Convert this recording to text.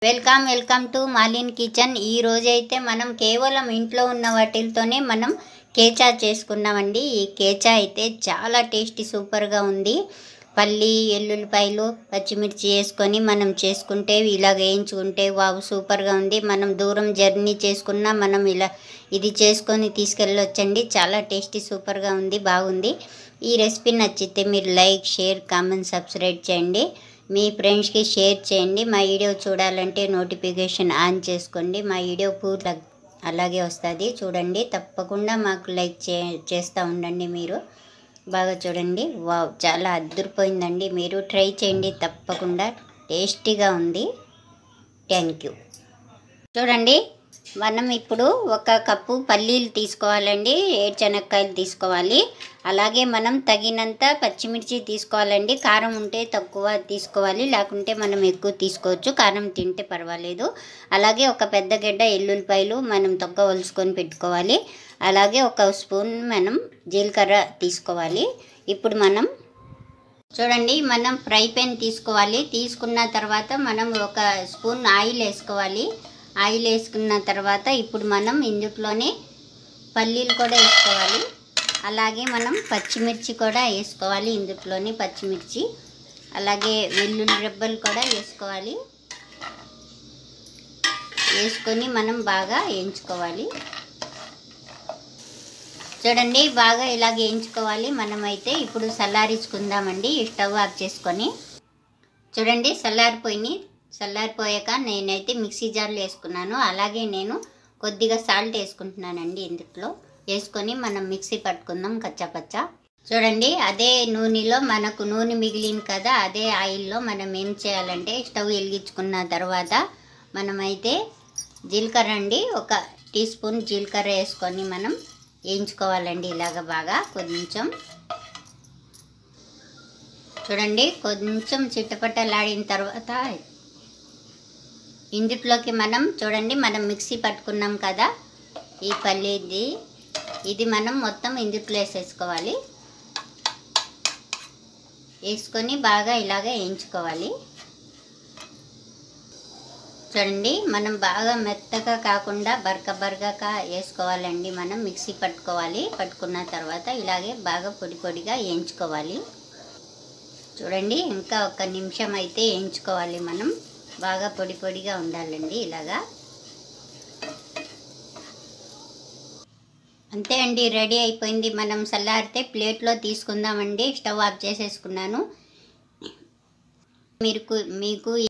Welcome to మాలిన్ kitchen. ఈ రోజు అయితే మనం కేవలం ఇంట్లో ఉన్న వాటితోనే మనం కేచా చేసుకున్నామండి। ఈ కేచా అయితే చాలా టేస్టీ సూపర్ గా ఉంది। పల్లి ఎల్లుల్లిపాయలు పచ్చిమిర్చి వేసుకొని మనం చేసుకుంటే ఇలా వేయించుకుంటే వావ్ సూపర్ గా ఉంది। మనం దూరం జర్నీ చేసుకున్నా మనం ఇలా ఇది చేసుకొని తీసుకెళ్ళొచ్చండి। చాలా టేస్టీ సూపర్ గా ఉంది, బాగుంది। ఈ రెసిపీ నచ్చితే మీరు లైక్ షేర్ కామెంట్ సబ్స్క్రైబ్ చేయండి। మీ ఫ్రెండ్స్ కి షేర్ చేయండి। మా వీడియో చూడాలంటే నోటిఫికేషన్ ఆన్ చేసుకోండి। మా వీడియో పూర్తి అలాగే వస్తుంది చూడండి। తప్పకుండా మాకు లైక్ చేస్తూ ఉండండి। మీరు బాగా చూడండి। వావ్ చాలా అద్భుతమైందండి। మీరు ట్రై చేయండి తప్పకుండా, టేస్టీగా ఉంది। Thank you. చూడండి, మనం ఇప్పుడు ఒక కప్పు పల్లీలు తీసుకోవాలండి, ఏరుశనక్కాయలు తీసుకోవాలి। అలాగే మనం తగినంత పచ్చిమిర్చి తీసుకోవాలండి। కారం ఉంటే తక్కువ తీసుకోవాలి, లేకుంటే మనం ఎక్కువ తీసుకోవచ్చు, కారం తింటే పర్వాలేదు। అలాగే ఒక పెద్ద గడ్డ ఎల్లుల్లిపాయలు మనం తొక్క వలుసుకొని పెట్టుకోవాలి। అలాగే ఒక స్పూన్ మనం జీలకర్ర తీసుకోవాలి। ఇప్పుడు మనం చూడండి, మనం ఫ్రై పాన్ తీసుకోవాలి। తీసుకున్న తర్వాత మనం ఒక స్పూన్ ఆయిల్ వేసుకోవాలి। ఆయిల్ వేసుకున్న తర్వాత ఇప్పుడు మనం ఇందులోనే పల్లీలు కూడా వేసుకోవాలి। అలాగే మనం పచ్చిమిర్చి కూడా వేసుకోవాలి ఇందులోనే పచ్చిమిర్చి, అలాగే వెల్లుల్లి రెబ్బలు కూడా వేసుకోవాలి। వేసుకొని మనం బాగా వేయించుకోవాలి। చూడండి, బాగా ఇలాగ వేయించుకోవాలి। మనమైతే ఇప్పుడు చల్లారించుకుందామండి। స్టవ్ ఆఫ్ చేసుకొని చూడండి, చల్లారిపోయాక నేనైతే మిక్సీ జార్లో వేసుకున్నాను। అలాగే నేను కొద్దిగా సాల్ట్ వేసుకుంటున్నానండి। ఇందులో వేసుకొని మనం మిక్సీ పట్టుకుందాం కచ్చాపచ్చా। చూడండి, అదే నూనెలో మనకు నూనె మిగిలింది కదా, అదే ఆయిల్లో మనం ఏం చేయాలంటే స్టవ్ వెలిగించుకున్న తర్వాత మనమైతే జీలకర్ర అండి, ఒక టీ స్పూన్ జీలకర్ర వేసుకొని మనం వేయించుకోవాలండి ఇలాగ బాగా కొంచెం। చూడండి, కొంచెం చిట్టపట్టలాడిన తర్వాత ఇందులోకి మనం చూడండి మనం మిక్సీ పట్టుకున్నాం కదా ఈ పల్లీది, ఇది మనం మొత్తం ఇందులో వేసేసుకోవాలి। వేసుకొని బాగా ఇలాగ వేయించుకోవాలి। చూడండి, మనం బాగా మెత్తగా కాకుండా బరకగా వేసుకోవాలండి। మనం మిక్సీ పట్టుకున్న తర్వాత ఇలాగే బాగా పొడిగా వేయించుకోవాలి। చూడండి, ఇంకా ఒక నిమిషం అయితే వేయించుకోవాలి మనం, బాగా పొడిగా ఉండాలండి ఇలాగా। అంతే అండి, రెడీ అయిపోయింది। మనం చల్లారితే ప్లేట్లో తీసుకుందామండి। స్టవ్ ఆఫ్ చేసేసుకున్నాను। మీకు